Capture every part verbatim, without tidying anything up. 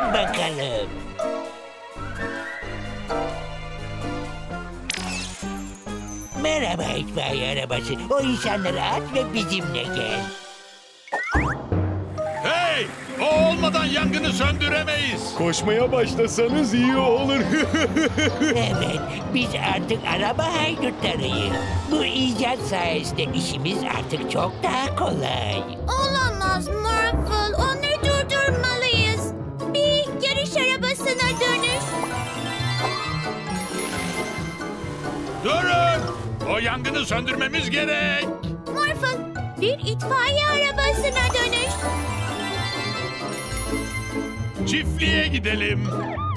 bakalım. Merhaba itfaiye arabası. O insanları at ve bizimle gel. Hey! O olmadan yangını söndüremeyiz. Koşmaya başlasanız iyi olur. Evet, biz artık araba haydutlarıyız. Bu icat sayesinde işimiz artık çok daha kolay. Olamaz Morphle. Onları durdurmalıyız. Bir yarış arabasına dönüş. Durun! O yangını söndürmemiz gerek. Morphle, bir itfaiye arabasına dönüş. Çiftliğe gidelim.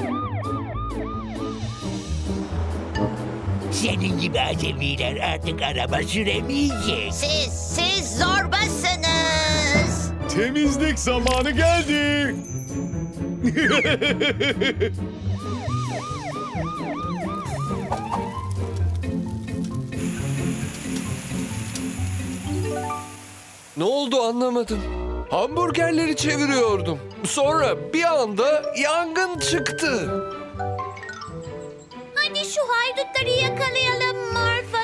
Senin gibi acemiler artık araba süremeyecek. Siz, siz zorbasınız. Temizlik zamanı geldi. Ne oldu anlamadım. Hamburgerleri çeviriyordum. Sonra bir anda yangın çıktı. Hadi şu haydutları yakalayalım Morphle.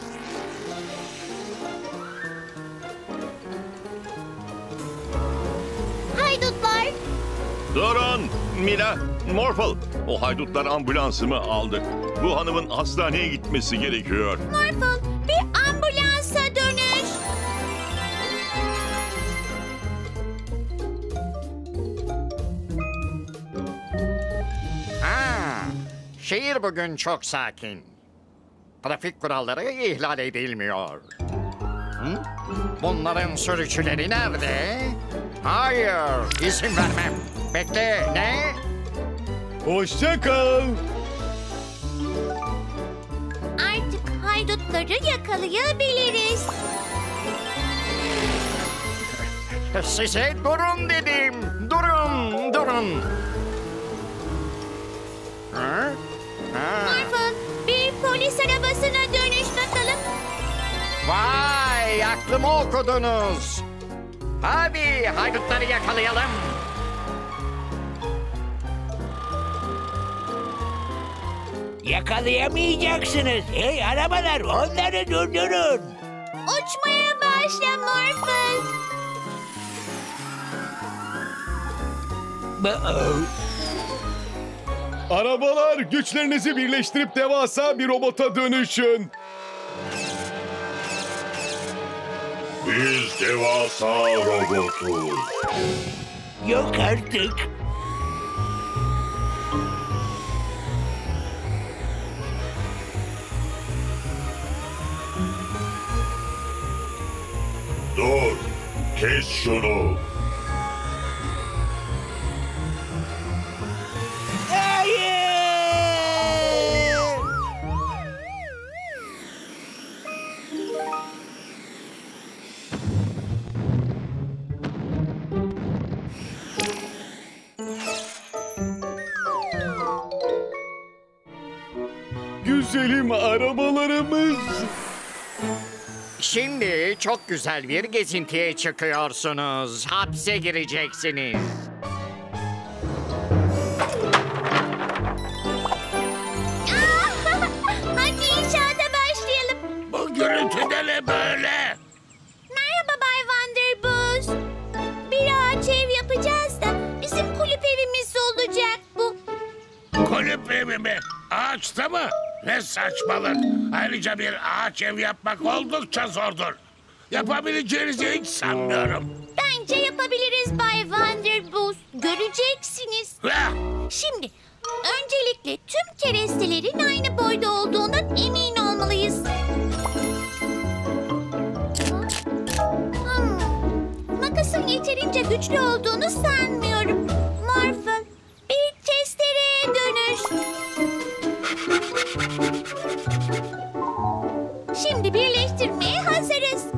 Haydutlar. Durun! Mila, Morphle. O haydutlar ambulansımı aldı. Bu hanımın hastaneye gitmesi gerekiyor. Morphle, bir ambulansa dönüş. Ha, şehir bugün çok sakin. Trafik kuralları ihlal edilmiyor. Hı? Bunların sürücüleri nerede? Hayır, izin vermem. Bekle, ne? Hoşça kal. Artık haydutları yakalayabiliriz. Size durun dedim. Durun, durun. Ha? Ha. Morphle, bir polis arabasına dönüş bakalım. Vay, aklımı okudunuz. Hadi haydutları yakalayalım. Yakalayamayacaksınız. Hey arabalar, onları durdurun. Uçmaya başla Morphle. Uh-oh. Arabalar, güçlerinizi birleştirip devasa bir robota dönüşün. Biz devasa robotuz. Yok artık. Dur! Kes şunu! Hayır! Güzelim arabalarımız. Şimdi çok güzel bir gezintiye çıkıyorsunuz. Hapse gireceksiniz. Hadi inşaata başlayalım. Bu gürültü de ne böyle? Merhaba Bay Vanderboos. Bir ağaç ev yapacağız da bizim kulüp evimiz olacak bu. Kulüp evi mi? Ağaçta mı? Ne saçmalık. Ayrıca bir ağaç ev yapmak oldukça zordur. Yapabileceğinizi hiç sanmıyorum. Bence yapabiliriz Bay Vanderboos. Göreceksiniz. Hah! Şimdi öncelikle tüm kerestelerin aynı boyda olduğundan emin olmalıyız. Hmm. Makasın yeterince güçlü olduğunu sanmıyorum. Morphle, bir testereye dönüş. Şimdi birleştirmeye hazırız.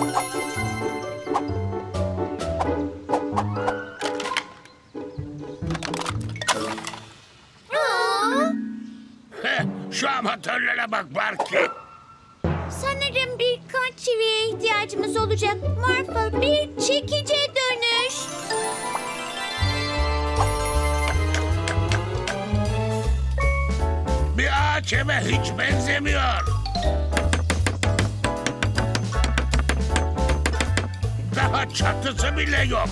Aa, Heh, şu amatörlere bak Barky. sanırım birkaç çiviye ihtiyacımız olacak. Morphle, bir çekice dönüş. ağaç eve hiç benzemiyor. Daha çatısı bile yok.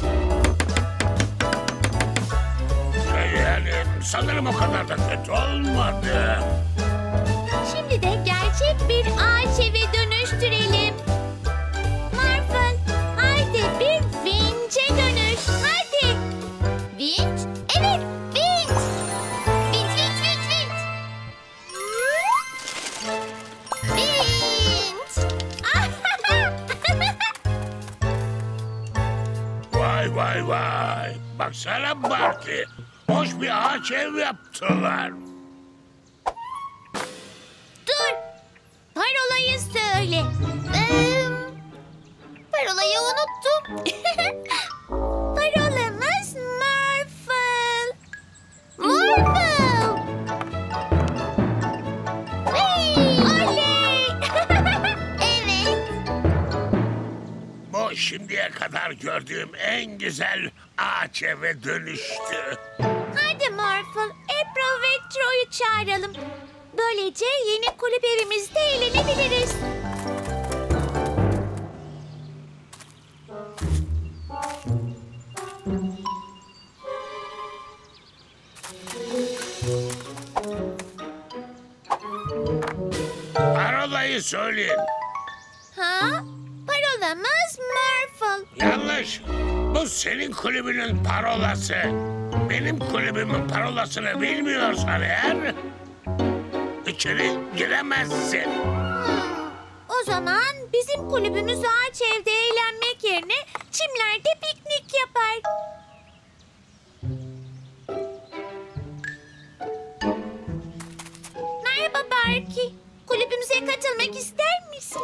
Yani sanırım o kadar da kötü olmadı. Şimdi de gerçek bir ağaç eve dönüştürelim. Morphle, haydi bir vinçe dönüş. Hadi. Vinç? Evet, vinç. Vinç, vinç, vinç, vinç. Vinç. Vay vay vay. Baksana Barty. Hoş bir ağaç ev yaptılar. Dur. Parolayı söyle. Ee, parolayı unuttum. Parolamız Morphle. Morphle. Hey, oley. Evet. Bu şimdiye kadar gördüğüm en güzel ağaç eve dönüştü. Hadi Morphle, April ve Troy'u çağıralım. Böylece yeni kulüp evimizde eğlenebiliriz. Parolayı söyleyin. Ha? Parolamız Morphle. Yanlış. Bu senin kulübünün parolası. Benim kulübümün parolasını bilmiyorsan eğer... ...içeri giremezsin. Hmm, o zaman bizim kulübümüz ağaç evde eğlenmek yerine çimlerde piknik yapar. Merhaba Barky. Kulübümüze katılmak ister misin?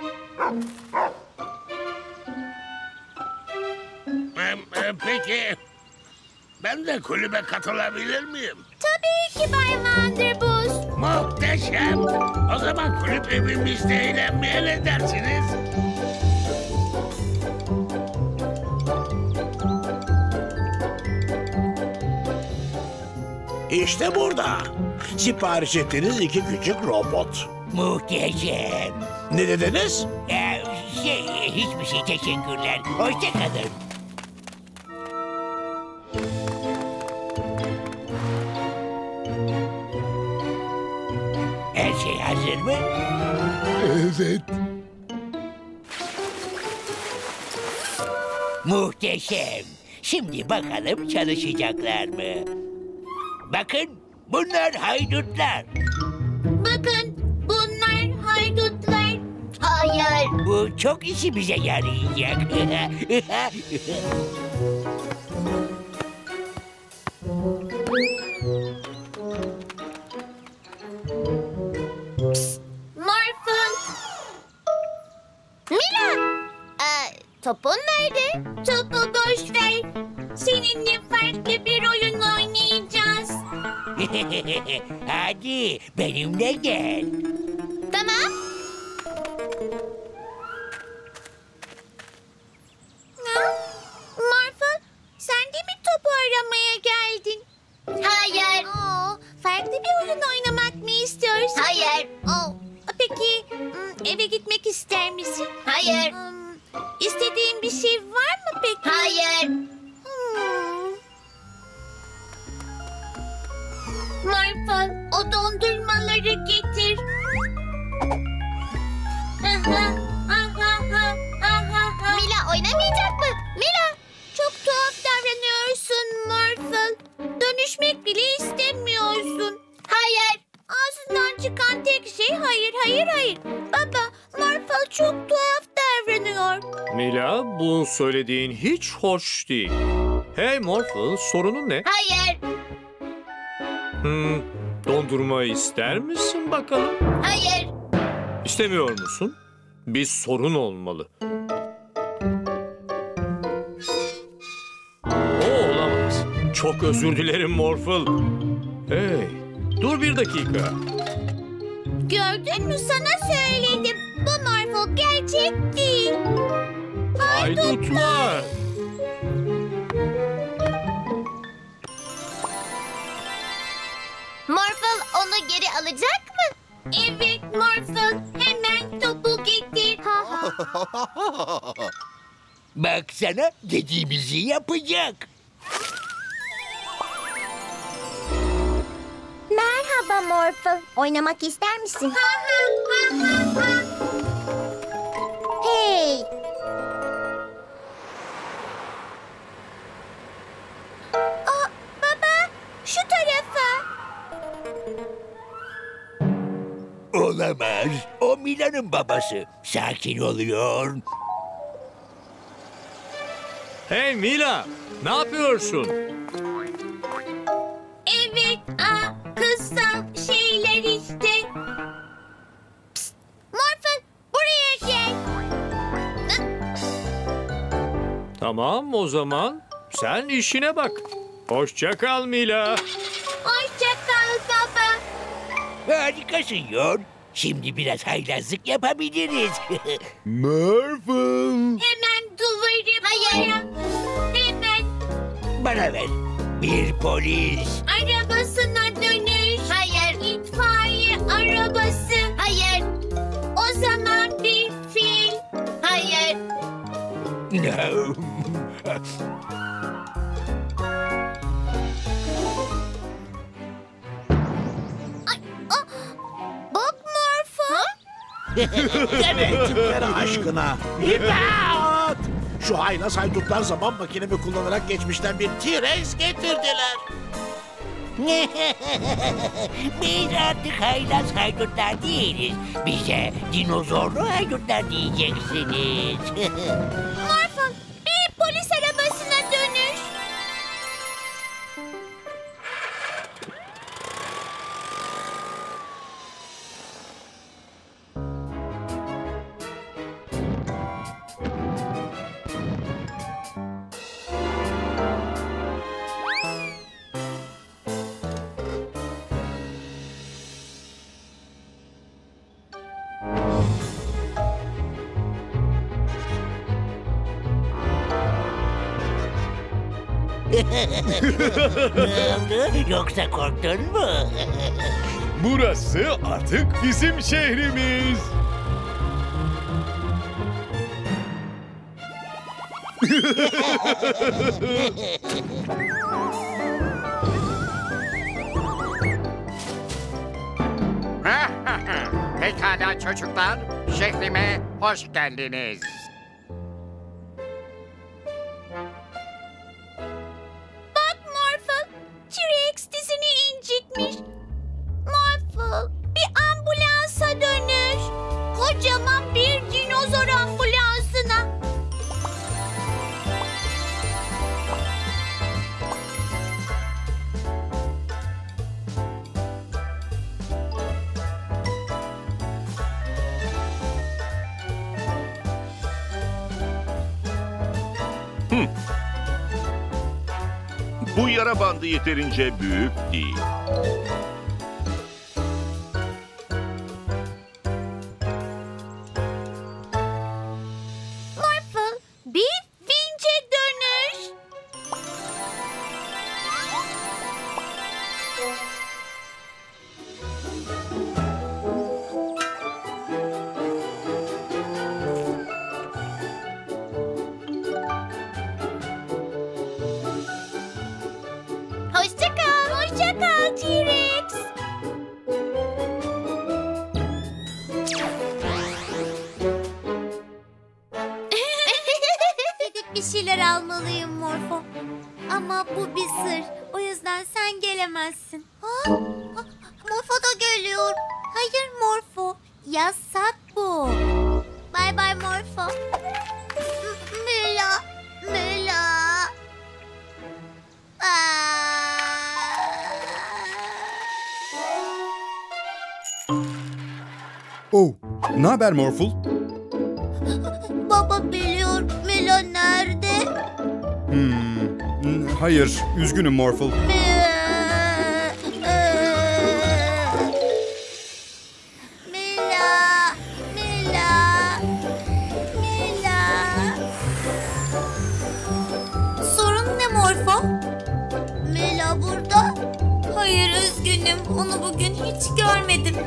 Ee, e, peki... ...ben de kulübe katılabilir miyim? Tabii ki Bay Vanderbus. Muhteşem. O zaman kulüp evimizde eğlenmeye ne dersiniz? İşte burada. Sipariş ettiğiniz iki küçük robot. Muhteşem. Ne dediniz? Ee, şey, hiçbir şey teşekkürler. Hoşça kalın. Her şey hazır mı? Evet. Muhteşem. Şimdi bakalım çalışacaklar mı? Bakın, bunlar haydutlar. Bakın bunlar haydutlar. Hayır. Bu çok işimize yarayacak. Morphle. Mila. Ee, topun nerede? Topu boş ver. Seninle farklı bir oyun oynayacağız. Hadi benimle gel. Tamam. Ha? Morphle, sen de mi topu aramaya geldin? Hayır. Oo, farklı bir oyun oynamak mı istiyorsun? Hayır. Oo, peki hmm, eve gitmek ister misin? Hayır. Hmm, istediğin bir şey var mı peki? Hayır. Hmm. Morphle, o dondurmaları getir. Mila oynamayacak mı? Mila! Çok tuhaf davranıyorsun Morphle. Dönüşmek bile istemiyorsun. Hayır. Ağzından çıkan tek şey hayır, hayır, hayır. Baba, Morphle çok tuhaf davranıyor. Mila, bu söylediğin hiç hoş değil. Hey Morphle, sorunun ne? Hayır. Hmm, dondurma ister misin bakalım? Hayır. İstemiyor musun? Bir sorun olmalı. O olamaz. Çok özür dilerim Morphle. Hey, dur bir dakika. Gördün mü, sana söyledim. Bu Morphle gerçek değil. Haydutlar. Morphle onu geri alacak mı? Evet Morphle, hemen topu getir. Baksana, dediğimizi yapacak. Merhaba Morphle. Oynamak ister misin? Hey! Aa, baba, şu tarafa. Olamaz. O Mila'nın babası. Sakin oluyor. Hey Mila, ne yapıyorsun? Evet, aa, kızsal şeyler işte. Psst, Morphle, buraya gel. Tamam o zaman sen işine bak. Hoşça kal Mila. Hoşça kal baba. Harikasın Yor. Şimdi biraz haylazlık yapabiliriz. Morphle. Hemen duvarı Hayır. Hemen Bana ver. Bir polis. arabasına dönüş. Hayır. İtfaiye arabası. Hayır. O zaman bir fil. Hayır. No. Bak Morphle. Demetçikleri aşkına. İmdat! Şu haylaz haydutlar zaman makinemi kullanarak geçmişten bir T-Rex getirdiler. Biz artık haylaz haydutlar değiliz. Bize dinozorlu haydutlar diyeceksiniz. Morphle, bir polis arabasına dönüş. Ne oldu? Yoksa korktun mu? Burası artık bizim şehrimiz. Pekala çocuklar, şehrime hoş geldiniz. Bak Morphle, T-Rex dizini incitmiş. Morphle, bir ambulansa dönüş. Kocaman bir dinozor ambulansına. Bu yara bandı yeterince büyük değil. Morphle, bir vinçe dönüş. Hoşça kal. Hoşça kal T-Rex. Gidip bir şeyler almalıyım Morpho. Ama bu bir sır. O yüzden sen gelemezsin. Ha? Morpho da geliyor. Hayır Morpho. Yasak bu. Bay bay Morpho. Mila. Mila. Oh, ne haber Morphle? Baba biliyor. Mila nerede? Hmm, hayır, üzgünüm Morphle. Mila. Mila. Mila. Sorun ne Morpho? Mila burada. Hayır üzgünüm. Üzgünüm, onu bugün hiç görmedim.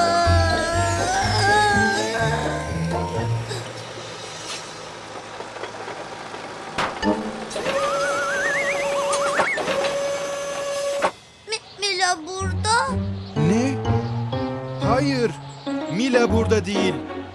Mi- Mila burada. Ne? Hayır. Mila burada değil.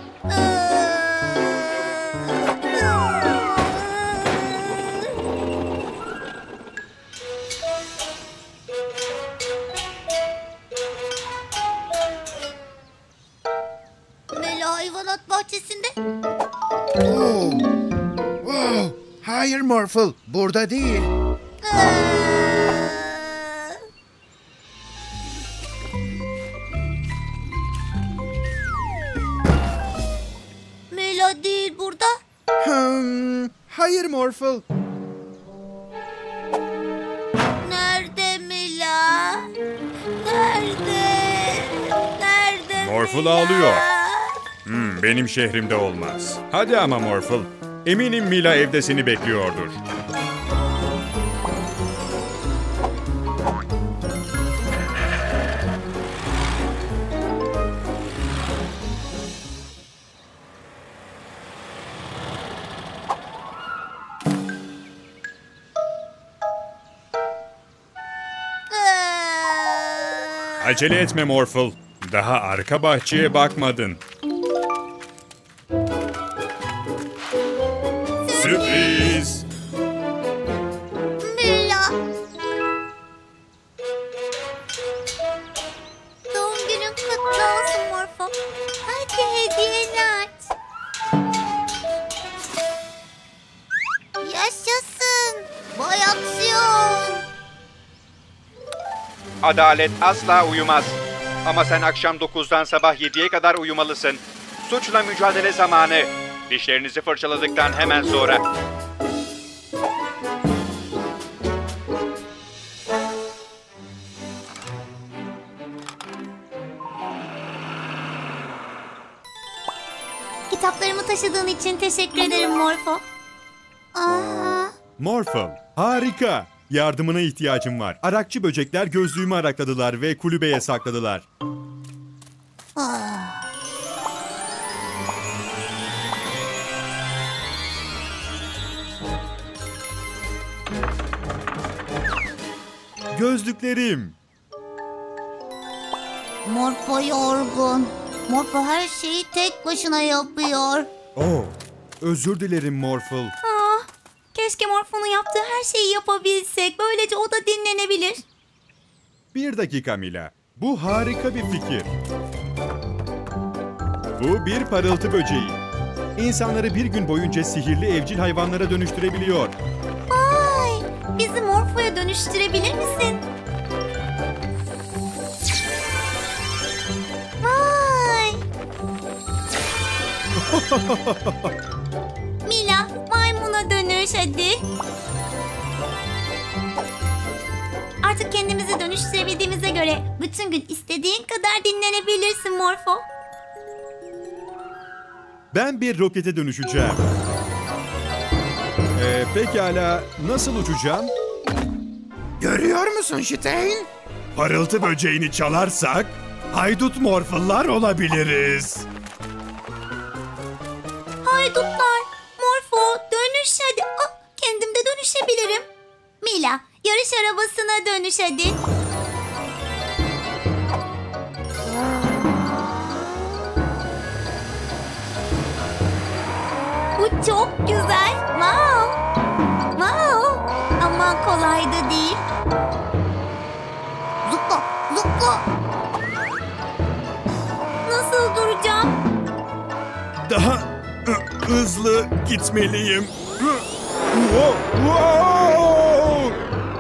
Mila hayvanat bahçesinde. Oh. Oh. Hayır Morphle, burada değil. Mila değil burada. Hmm, hayır Morphle. Nerede Mila? Nerede? Nerede Morphle Mila? ağlıyor. Hmm, benim şehrimde olmaz. Hadi ama Morphle. Eminim Mila evde seni bekliyordur. Acele etme Morphle. Daha arka bahçeye bakmadın. Sürpriz! Mila. Doğum günün kutlu olsun Morphle. Hadi hediyeni aç. Yaşasın. Vay aksiyon. Adalet asla uyumaz. Ama sen akşam dokuzdan sabah yediye kadar uyumalısın. Suçla mücadele zamanı. Dişlerinizi fırçaladıktan hemen sonra. Kitaplarımı taşıdığın için teşekkür ederim Morphle. Aa, Morphle, harika. Yardımına ihtiyacım var. Arakçı böcekler gözlüğümü arakladılar ve kulübeye sakladılar. ah. Gözlüklerim. Morphle yorgun. Morphle her şeyi tek başına yapıyor. Oh, özür dilerim Morphle. Ah, keşke Morphle'un yaptığı her şeyi yapabilsek. Böylece o da dinlenebilir. Bir dakika Mila. Bu harika bir fikir. Bu bir parıltı böceği. İnsanları bir gün boyunca sihirli evcil hayvanlara dönüştürebiliyor. Vay, bizi Morpho'ya dönüştürebilir misin? Vay. Mila, maymuna dönüş hadi. Artık kendimizi dönüştürebildiğimize göre bütün gün istediğin kadar dinlenebilirsin Morpho. Ben bir rokete dönüşeceğim. Ee, pekala, nasıl uçacağım? Görüyor musun Stein? Parıltı böceğini çalarsak haydut Morphle'lar olabiliriz. Haydutlar, Morpho dönüş hadi. Ah, kendim de dönüşebilirim. Mila, yarış arabasına dönüş hadi. Bu çok güzel. Wow. Wow. Ama kolay da değil. Zıpla, zıpla. Nasıl duracağım? Daha hı- hızlı gitmeliyim. Hı- Wow! Wow!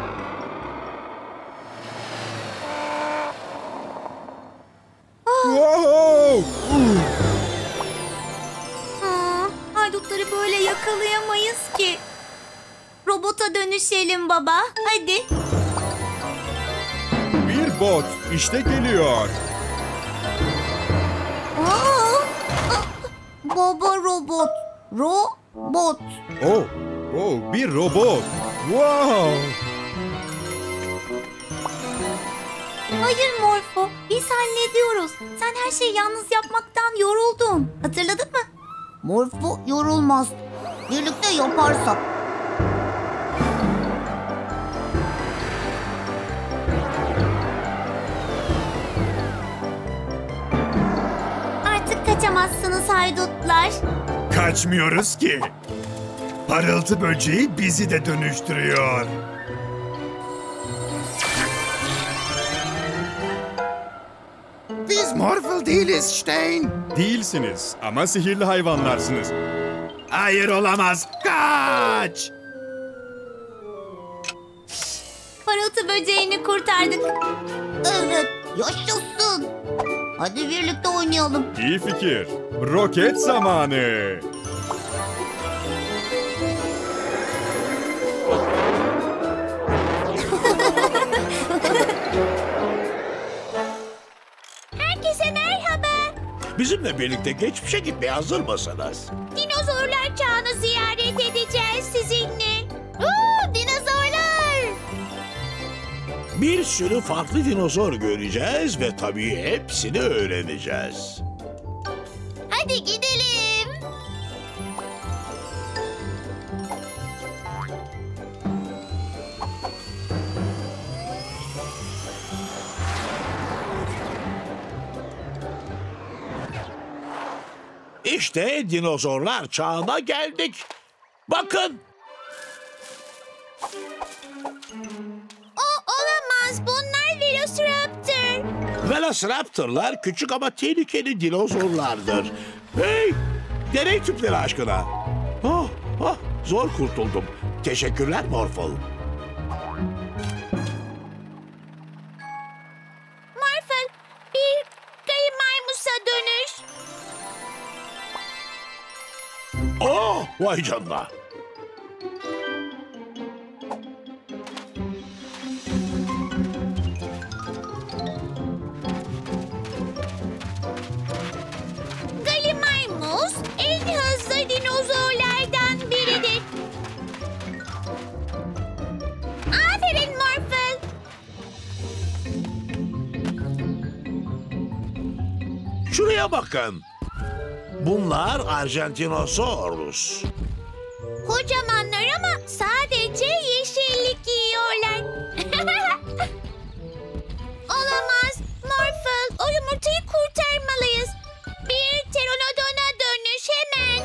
Wow! Aa, haydutları böyle yakalayamayız ki. Robota dönüşelim baba. Hadi. Bir bot işte geliyor. Aa, aa, baba robot. Robot. Oh, oh bir robot. Wow! Hayır Morfo, biz hallediyoruz. Sen her şeyi yalnız yapmaktan yoruldun. Hatırladın mı? Morfo yorulmaz. Birlikte yaparsak. Artık kaçamazsınız haydutlar. Kaçmıyoruz ki. Parıltı böceği bizi de dönüştürüyor. Biz Morphle değiliz Stein. Değilsiniz ama sihirli hayvanlarsınız. Hayır olamaz. Kaç! Parıltı böceğini kurtardık. Evet, yaşasın. Hadi birlikte oynayalım. İyi fikir. Roket zamanı. Herkese merhaba. Bizimle birlikte geçmişe gitmeye hazır mısınız? Dinozorlar çağını ziyaret edeceğiz sizinle. Oo, dinozorlar. Bir sürü farklı dinozor göreceğiz ve tabii hepsini öğreneceğiz. Hadi gidelim. İşte dinozorlar çağına geldik. Bakın. O olamaz. Bunlar Velociraptor. Velociraptorlar küçük ama tehlikeli dinozorlardır. Hey! Deney tüpleri aşkına. Oh, oh, zor kurtuldum. Teşekkürler Morphle. Morphle, bir Galimaymus'a dönüş. Oh, vay canına. Galimaymus en hızlı dinozorlardan biridir. Aferin Morphle. Şuraya bakın. Bunlar Argentinosaurus. Kocamanlar ama sadece yeşillik yiyorlar. Olamaz. Morphle, o yumurtayı kurtarmalıyız. Bir pteranodona dönüş hemen.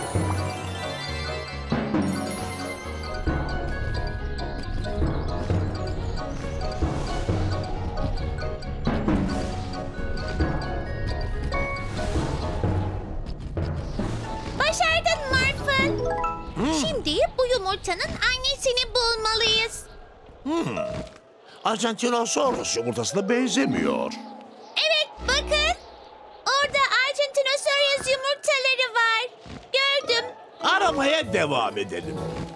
Başardın Morphle. Şimdi bu yumurtanın annesini bulmalıyız. Hmm. Argentinosaurus yumurtasına benzemiyor. Evet, bakın. Orada Argentinosaurus yumurtaları var. Gördüm. Aramaya devam edelim.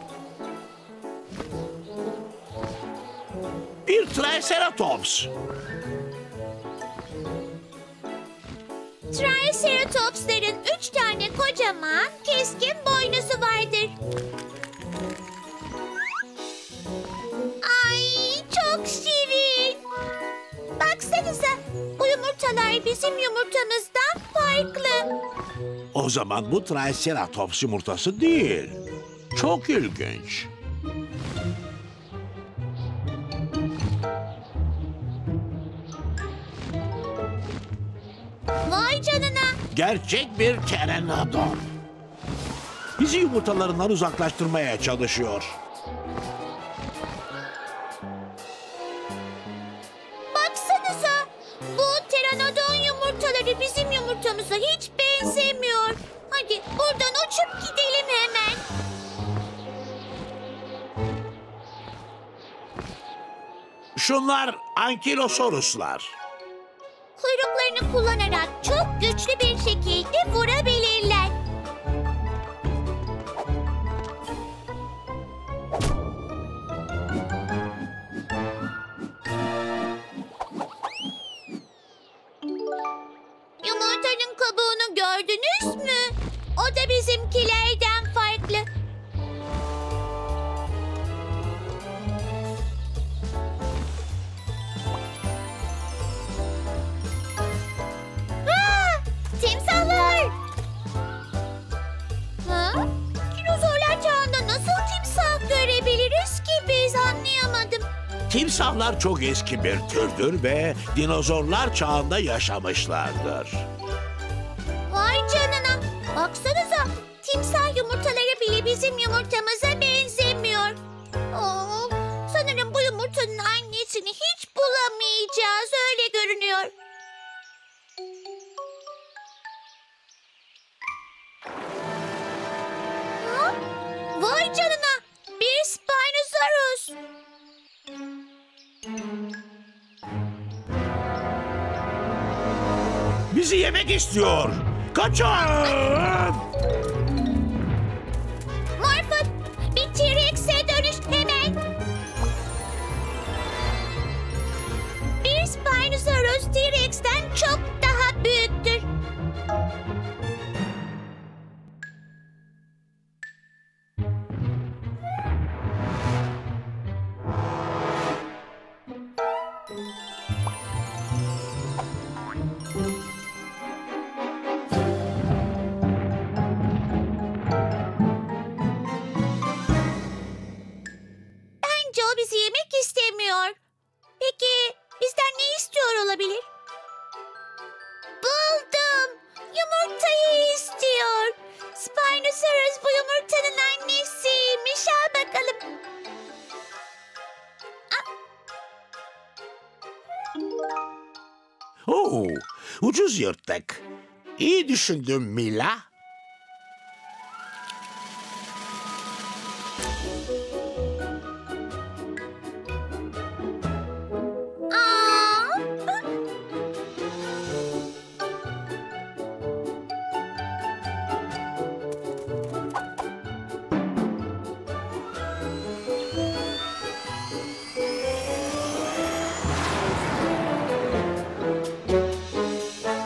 Bir Triceratops. Triceratopsların üç tane kocaman, keskin boynuzu vardır. Ay, çok şirin. Baksanıza, bu yumurtalar bizim yumurtamızdan farklı. O zaman bu Triceratops yumurtası değil. Çok ilginç. Vay canına. Gerçek bir pteranodon. Bizi yumurtalarından uzaklaştırmaya çalışıyor. Baksanıza, bu pteranodon yumurtaları bizim yumurtamıza hiç benzemiyor. Hadi buradan uçup gidelim hemen. Şunlar Ankylosauruslar. Kuyruklarını kullanarak çok güçlü bir şekilde vurabilirler. Yumurtanın kabuğunu gördünüz mü? O da bizimkilerden farklı. Timsahlar çok eski bir türdür ve dinozorlar çağında yaşamışlardır. Vay canına. Baksanıza. Timsah yumurtaları bile bizim yumurtamıza benzemiyor. Oo, sanırım bu yumurtanın annesini hiç bulamayacağız. Öyle görünüyor. Ha? Vay canına. Bir Spinosaurus. Bizi yemek istiyor. Kaçın! Morphle, bir T-Rex'e dönüş hemen. Bir Spinosaurus T-Rex'ten çok daha büyüktür. Bence o bizi yemek istemiyor. Peki bizden ne istiyor olabilir? Buldum. Yumurtayı istiyor. Spinosaurus bu yumurtanın annesiymiş. Al bakalım. Oo, ucuz yırttık. İyi düşündün Mila.